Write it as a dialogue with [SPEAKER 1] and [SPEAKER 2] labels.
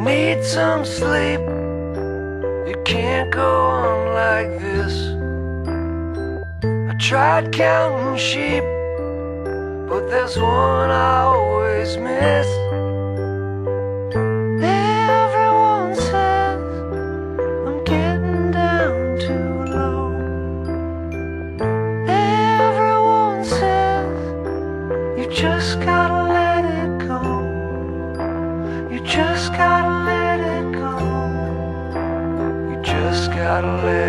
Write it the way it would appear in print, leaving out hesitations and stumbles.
[SPEAKER 1] need some sleep. You can't go on like this. I tried counting sheep, but there's one I always miss. Everyone says I'm getting down too low. Everyone says you just gotta let it go. You just gotta let it go. You just gotta let